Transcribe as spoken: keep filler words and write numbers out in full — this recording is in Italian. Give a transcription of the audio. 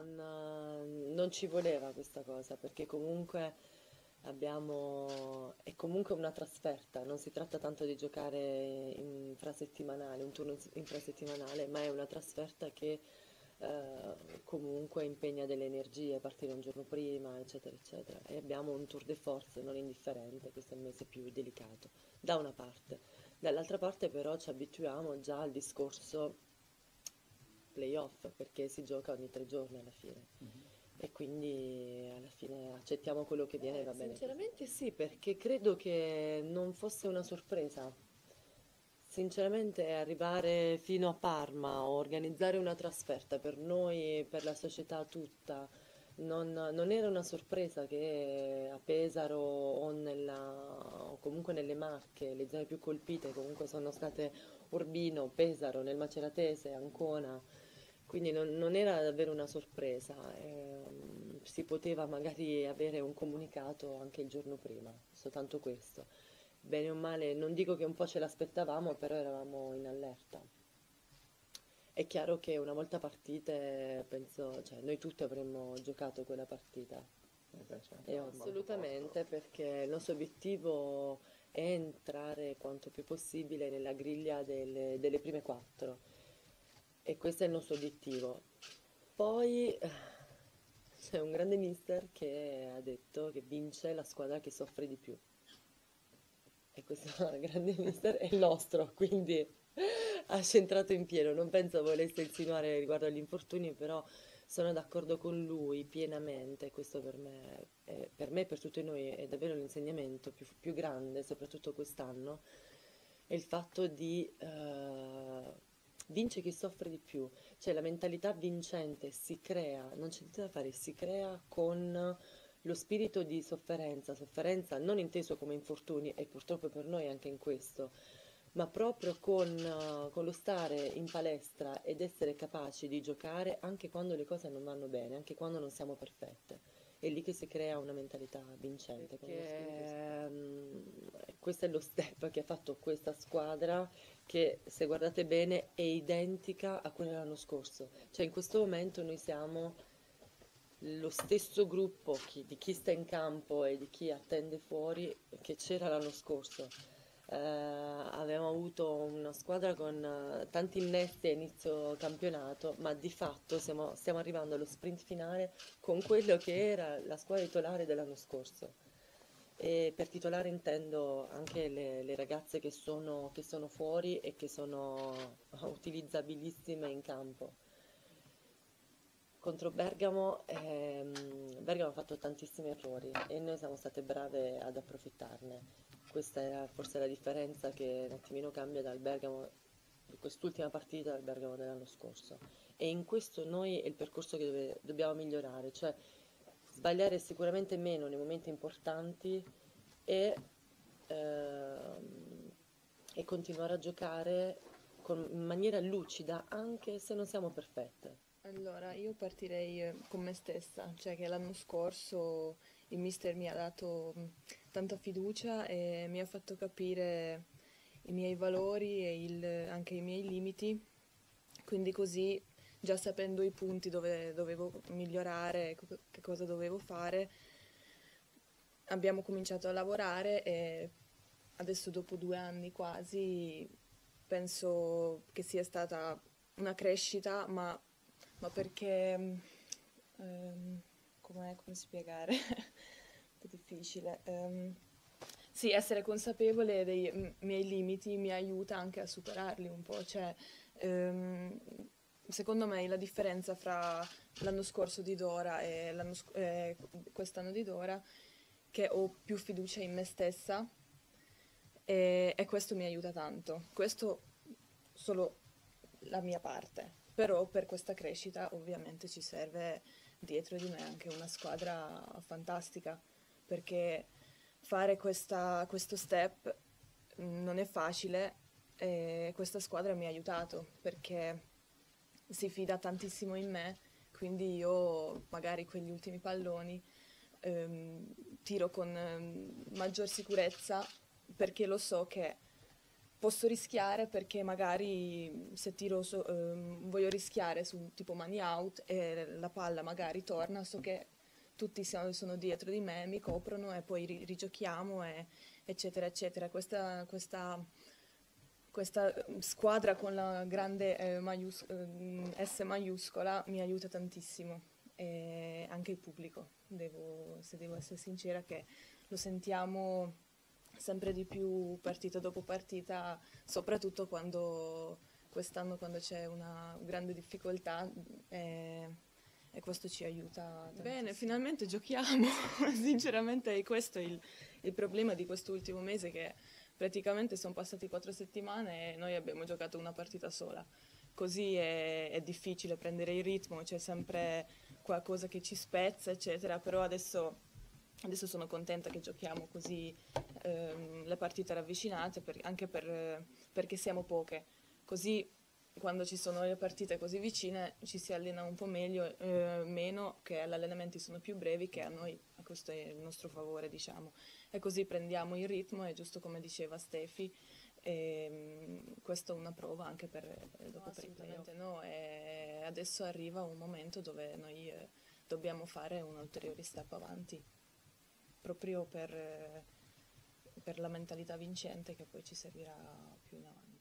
non, eh, non ci voleva questa cosa, perché comunque abbiamo, è comunque una trasferta, non si tratta tanto di giocare infrasettimanale, un turno infrasettimanale, ma è una trasferta che eh, comunque impegna delle energie, partire un giorno prima, eccetera, eccetera. E abbiamo un tour de force non indifferente, questo è il mese più delicato, da una parte. Dall'altra parte però ci abituiamo già al discorso playoff, perché si gioca ogni tre giorni alla fine. E quindi alla fine accettiamo quello che viene e Eh, va bene così. sinceramente Sinceramente sì, perché credo che non fosse una sorpresa. Sinceramente arrivare fino a Parma o organizzare una trasferta per noi, per la società tutta, non, non era una sorpresa che a Pesaro o, nella, o comunque nelle Marche, le zone più colpite comunque sono state Urbino, Pesaro, nel Maceratese, Ancona, quindi non, non era davvero una sorpresa, ehm, si poteva magari avere un comunicato anche il giorno prima, soltanto questo. Bene o male, non dico che un po' ce l'aspettavamo, però eravamo in allerta. È chiaro che una volta partite, penso, cioè noi tutti avremmo giocato quella partita. Eh beh, certo, E per il quarto assolutamente, posto. perché il nostro obiettivo è entrare quanto più possibile nella griglia delle, delle prime quattro. E questo è il nostro obiettivo. Poi eh, c'è un grande mister che ha detto che vince la squadra che soffre di più. E questo grande mister è il nostro, quindi ha centrato in pieno. Non penso volesse insinuare riguardo agli infortuni, però sono d'accordo con lui pienamente. Questo per me, è- per me e per tutti noi è davvero l'insegnamento più, più grande, soprattutto quest'anno, è il fatto di eh, vince chi soffre di più. Cioè la mentalità vincente si crea, non c'è niente da fare, si crea con lo spirito di sofferenza, sofferenza non inteso come infortuni, e purtroppo per noi anche in questo, ma proprio con, eh, con lo stare in palestra ed essere capaci di giocare anche quando le cose non vanno bene, anche quando non siamo perfette. È lì che si crea una mentalità vincente, con uno spirito di sofferenza. Perché ehm, questo è lo step che ha fatto questa squadra che, se guardate bene, è identica a quella dell'anno scorso. Cioè in questo momento noi siamo lo stesso gruppo chi- di chi sta in campo e di chi attende fuori che c'era l'anno scorso. Eh, avevamo avuto una squadra con eh, tanti innesti a inizio campionato, ma di fatto siamo- stiamo arrivando allo sprint finale con quello che era la squadra titolare dell'anno scorso. E per titolare intendo anche le, le ragazze che sono, che sono fuori e che sono utilizzabilissime in campo. Contro Bergamo, ehm, Bergamo ha fatto tantissimi errori e noi siamo state brave ad approfittarne. Questa è forse la differenza che un attimino cambia dal Bergamo di quest'ultima partita al Bergamo dell'anno scorso. E in questo noi è il percorso che dove- dobbiamo migliorare, cioè sbagliare sicuramente meno nei momenti importanti e, ehm, e continuare a giocare con- in maniera lucida anche se non siamo perfette. Allora, io partirei eh, con me stessa, cioè che l'anno scorso il mister mi ha dato mh, tanta fiducia e mi ha fatto capire i miei valori e il- anche i miei limiti, quindi così, già sapendo i punti dove dovevo migliorare, co- che cosa dovevo fare, abbiamo cominciato a lavorare e adesso dopo due anni quasi penso che sia stata una crescita, ma, ma perché... mm, ehm, com'è- come spiegare? Un po' difficile. Ehm, sì, essere consapevole dei m- miei limiti mi aiuta anche a superarli un po', cioè ehm, secondo me la differenza fra l'anno scorso di Dora e l'anno sc- eh, quest'anno di Dora che ho più fiducia in me stessa e, e questo mi aiuta tanto. Questo solo la mia parte. Però per questa crescita ovviamente ci serve dietro di me anche una squadra fantastica, perché fare questa- questo step mm, non è facile e questa squadra mi ha aiutato perché si fida tantissimo in me, quindi io magari quegli ultimi palloni ehm, tiro con ehm, maggior sicurezza perché lo so che posso rischiare perché magari se tiro, so- ehm, voglio rischiare su tipo mani out e la palla magari torna, so che tutti siamo- sono dietro di me, mi coprono e poi ri- rigiochiamo, e- eccetera, eccetera. Questa, questa, questa eh, squadra con la grande eh, maius- ehm, S maiuscola mi aiuta tantissimo, e anche il pubblico, devo- se devo essere sincera, che lo sentiamo sempre di più partita dopo partita, soprattutto quando quest'anno quando c'è una grande difficoltà, e, e questo ci aiuta tantissimo. Bene, finalmente giochiamo, sinceramente è questo il, il problema di quest'ultimo mese, che praticamente sono passati quattro settimane e noi abbiamo giocato una partita sola. Così è, è difficile prendere il ritmo, c'è sempre qualcosa che ci spezza, eccetera, però adesso, adesso sono contenta che giochiamo così ehm, le partite ravvicinate, per- anche per- perché siamo poche. Così quando ci sono le partite così vicine ci si allena un po' meglio, eh, meno, che gli allenamenti sono più brevi, che a noi, questo è il nostro favore, diciamo. E così prendiamo il ritmo, e giusto come diceva Stefi, ehm, questa è una prova anche per eh, dopo, no, assolutamente no, e adesso arriva un momento dove noi eh, dobbiamo fare un ulteriore step avanti, proprio per, eh, per la mentalità vincente che poi ci servirà più in avanti.